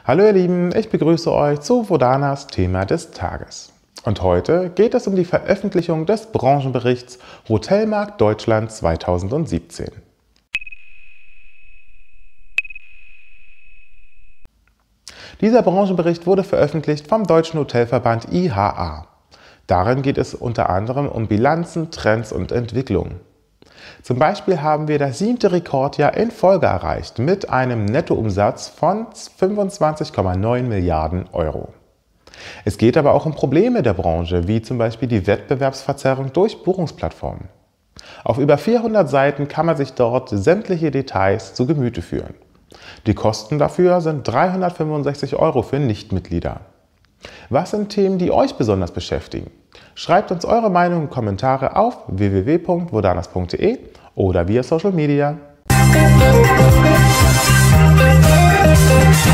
Hallo ihr Lieben, ich begrüße euch zu Vodanas Thema des Tages. Und heute geht es um die Veröffentlichung des Branchenberichts Hotelmarkt Deutschland 2017. Dieser Branchenbericht wurde veröffentlicht vom Deutschen Hotelverband IHA. Darin geht es unter anderem um Bilanzen, Trends und Entwicklungen. Zum Beispiel haben wir das 7. Rekordjahr in Folge erreicht mit einem Nettoumsatz von 25,9 Milliarden Euro. Es geht aber auch um Probleme der Branche, wie zum Beispiel die Wettbewerbsverzerrung durch Buchungsplattformen. Auf über 400 Seiten kann man sich dort sämtliche Details zu Gemüte führen. Die Kosten dafür sind 365 Euro für Nichtmitglieder. Was sind Themen, die euch besonders beschäftigen? Schreibt uns eure Meinung und Kommentare auf www.vodanas.de oder via Social Media.